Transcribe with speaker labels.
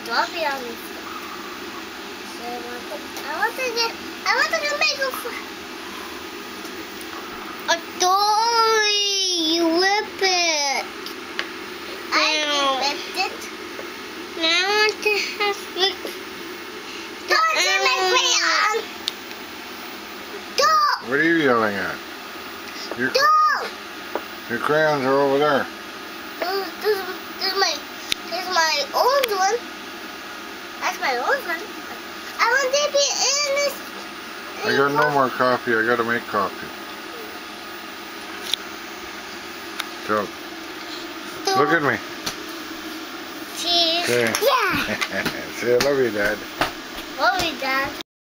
Speaker 1: toffee on this. So I want to make a toy. You whip it. I whipped it. Now I want to have it. Don't see my crayon. Don't.
Speaker 2: What are you yelling at? Your crayons are over there.
Speaker 1: This is my old one. That's my old one. I want to be in this.
Speaker 2: I got no more coffee. I got to make coffee. So, look at me.
Speaker 1: Cheese.
Speaker 2: Say,
Speaker 1: Yeah.
Speaker 2: say I love you, Dad.
Speaker 1: Love you, Dad.